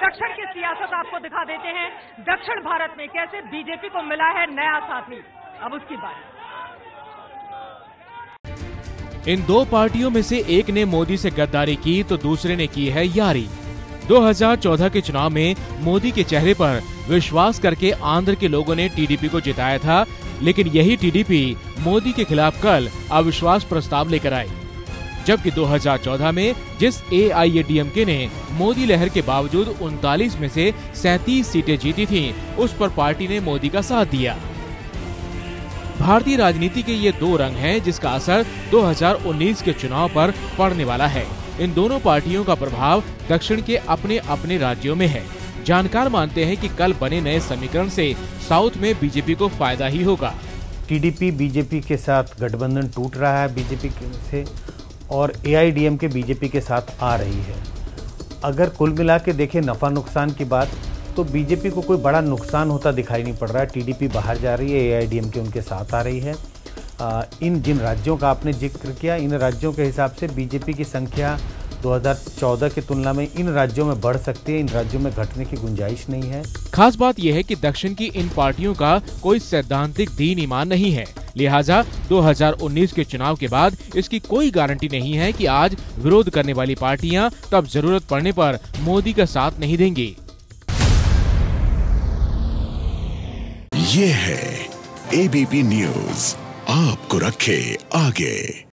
दक्षिण की सियासत आपको दिखा देते हैं। दक्षिण भारत में कैसे बीजेपी को मिला है नया साथी, अब उसकी बात। इन दो पार्टियों में से एक ने मोदी से गद्दारी की तो दूसरे ने की है यारी। 2014 के चुनाव में मोदी के चेहरे पर विश्वास करके आंध्र के लोगों ने टीडीपी को जिताया था, लेकिन यही टीडीपी मोदी के खिलाफ कल अविश्वास प्रस्ताव लेकर आई। जबकि 2014 में जिस एआईएडीएमके ने मोदी लहर के बावजूद 39 में से 37 सीटें जीती थीं, उस पर पार्टी ने मोदी का साथ दिया। भारतीय राजनीति के ये दो रंग हैं, जिसका असर 2019 के चुनाव पर पड़ने वाला है। इन दोनों पार्टियों का प्रभाव दक्षिण के अपने अपने राज्यों में है। जानकार मानते हैं कि कल बने नए समीकरण से साउथ में बीजेपी को फायदा ही होगा। टीडीपी बीजेपी के साथ गठबंधन टूट रहा है बीजेपी से, और एआईएडीएमके बीजेपी के साथ आ रही है। अगर कुल मिला के देखें नफा नुकसान की बात, तो बीजेपी को कोई बड़ा नुकसान होता दिखाई नहीं पड़ रहा है। टीडीपी बाहर जा रही है, एआईएडीएमके उनके साथ आ रही है। इन जिन राज्यों का आपने जिक्र किया, इन राज्यों के हिसाब से बीजेपी की संख्या 2014 की तुलना में इन राज्यों में बढ़ सकती है, इन राज्यों में घटने की गुंजाइश नहीं है। खास बात यह है कि दक्षिण की इन पार्टियों का कोई सैद्धांतिक दीन ईमान नहीं है, लिहाजा 2019 के चुनाव के बाद इसकी कोई गारंटी नहीं है कि आज विरोध करने वाली पार्टियां तब जरूरत पड़ने पर मोदी का साथ नहीं देंगी। ये है एबीपी न्यूज़, आपको रखे आगे।